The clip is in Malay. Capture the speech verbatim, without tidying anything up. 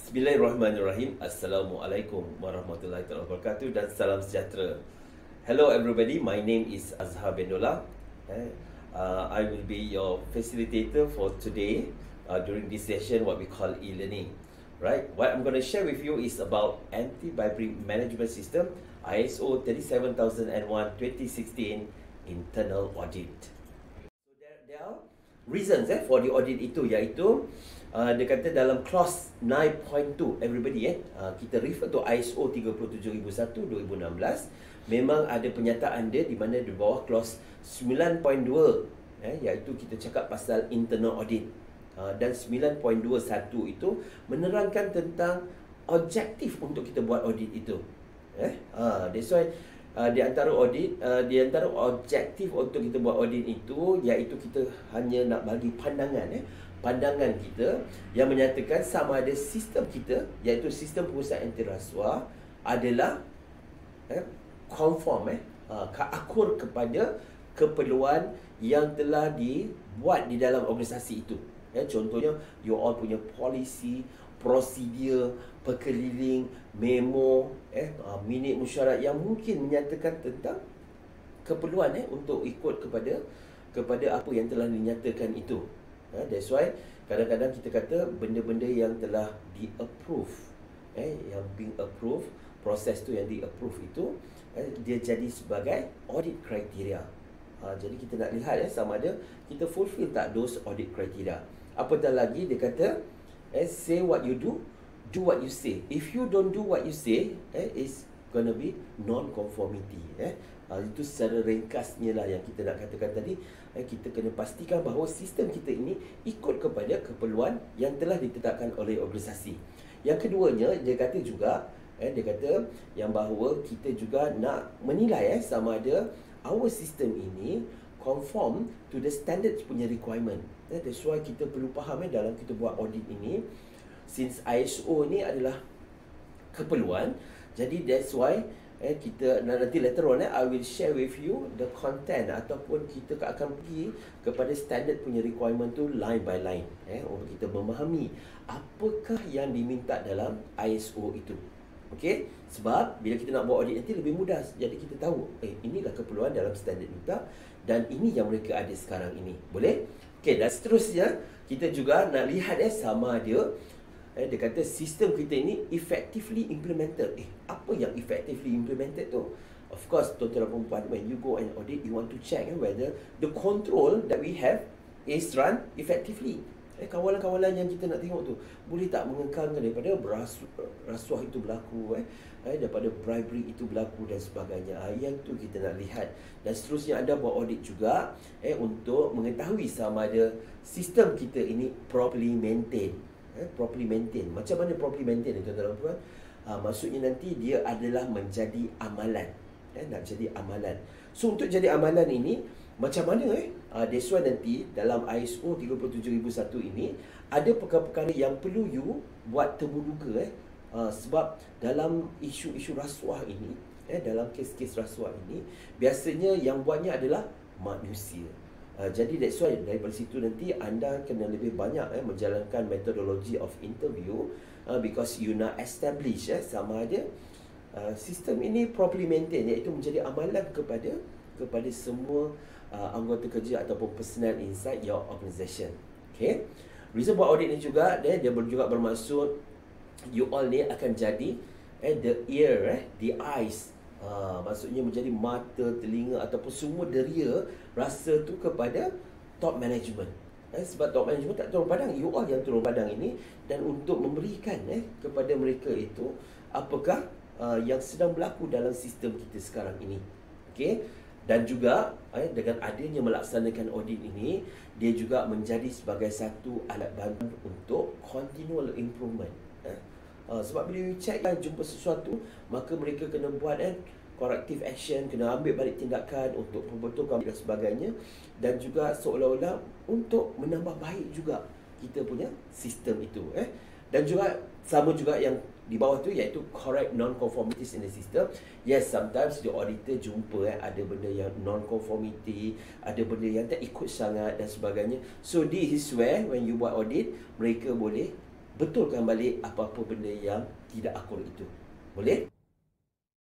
Bismillahirrahmanirrahim. Assalamualaikum warahmatullahi wabarakatuh dan salam sejahtera. Hello everybody, my name is Azhar bin Dollah. Eh, uh, I will be your facilitator for today uh, during this session, what we call e-learning. Right? What I'm going to share with you is about Anti-Bribery Management System I S O thirty-seven thousand one twenty sixteen internal audit. So there, there are reasons eh, for the audit itu, iaitu Uh, dia kata dalam clause nine point two, everybody eh, uh, kita refer to I S O tiga tujuh ribu satu dua ribu enam belas, memang ada penyataan dia di mana di bawah clause nine point two eh, iaitu kita cakap pasal internal audit, uh, dan nine point two one itu menerangkan tentang objektif untuk kita buat audit itu eh, uh, that's why uh, di antara audit, uh, di antara objektif untuk kita buat audit itu iaitu kita hanya nak bagi pandangan eh pandangan kita yang menyatakan sama ada sistem kita, iaitu sistem pengurusan anti rasuah adalah eh, conform eh, uh, akur kepada keperluan yang telah dibuat di dalam organisasi itu. Eh, contohnya, you all punya polisi, prosedur, perkeliling, memo, eh, uh, minit mesyuarat yang mungkin menyatakan tentang keperluan eh, untuk ikut kepada kepada apa yang telah dinyatakan itu. Uh, that's why kadang-kadang kita kata benda-benda yang telah di-approve, eh, yang being approved, proses tu yang di-approve itu, eh, dia jadi sebagai audit criteria. Uh, jadi kita nak lihat eh, sama ada kita fulfill tak those audit criteria. Apatah lagi dia kata, eh, say what you do, do what you say. If you don't do what you say, eh, it's gonna be non-conformity. Eh. Uh, itu secara ringkasnya lah yang kita nak katakan tadi. Eh, kita kena pastikan bahawa sistem kita ini ikut kepada keperluan yang telah ditetapkan oleh organisasi. Yang keduanya, dia kata juga, eh, dia kata yang bahawa kita juga nak menilai eh, sama ada our system ini conform to the standard punya requirement. Eh, that's why kita perlu faham eh, dalam kita buat audit ini, since I S O ni adalah keperluan, jadi that's why Eh, kita nanti later on eh, I will share with you the content ataupun kita akan pergi kepada standard punya requirement tu line by line eh, untuk kita memahami apakah yang diminta dalam I S O itu. Okey, sebab bila kita nak buat audit nanti lebih mudah, jadi kita tahu eh inilah keperluan dalam standard minta dan ini yang mereka ada sekarang ini. Boleh? Okey, dan seterusnya kita juga nak lihat eh sama ada Eh, dia kata sistem kita ini effectively implemented. Eh, apa yang effectively implemented tu? Of course, tuan-tuan dan puan-puan, when you go and audit, you want to check eh, whether the control that we have is run effectively. Eh, kawalan-kawalan yang kita nak tengok tu boleh tak mengekang daripada berasuah, rasuah itu berlaku, eh, eh, daripada bribery itu berlaku dan sebagainya. Ah, yang tu kita nak lihat. Dan seterusnya anda buat audit juga eh, untuk mengetahui sama ada sistem kita ini properly maintained. Eh, properly maintain. Macam mana properly maintain, tuan-tuan dan puan? Uh, maksudnya nanti dia adalah menjadi amalan. Eh, nak jadi amalan. So untuk jadi amalan ini macam mana eh? Uh, that's why nanti dalam I S O tiga tujuh ribu satu ini ada perkara-perkara yang perlu you buat temuduga eh. Uh, sebab dalam isu-isu rasuah ini, eh, dalam kes-kes rasuah ini biasanya yang buatnya adalah manusia. Uh, jadi that's why daripada situ nanti anda kena lebih banyak eh, menjalankan metodologi of interview, uh, because you nak establish eh, sama ada uh, sistem ini properly maintain, iaitu menjadi amalan kepada kepada semua uh, anggota kerja ataupun personal inside your organisation. Okay, reason buat audit ni juga eh, dia juga bermaksud you all ni akan jadi eh, the ear, eh, the eyes. Ha, maksudnya menjadi mata, telinga ataupun semua deria rasa tu kepada top management. Eh, sebab top management tak turun padang, you all yang turun padang ini, dan untuk memberikan eh, kepada mereka itu apakah uh, yang sedang berlaku dalam sistem kita sekarang ini. Okey, dan juga eh, dengan adanya melaksanakan audit ini, dia juga menjadi sebagai satu alat bantu untuk continual improvement. Eh. Uh, sebab bila you check kan, jumpa sesuatu, maka mereka kena buat eh, corrective action, kena ambil balik tindakan untuk membetulkan dan sebagainya, dan juga seolah-olah untuk menambah baik juga kita punya sistem itu eh. Dan juga sama juga yang di bawah tu, iaitu correct non-conformities in the system. Yes, sometimes the auditor jumpa eh, ada benda yang non-conformity, ada benda yang tak ikut sangat dan sebagainya. So this is where when you buat audit, mereka boleh betulkan balik apa-apa benda yang tidak akur itu. Boleh?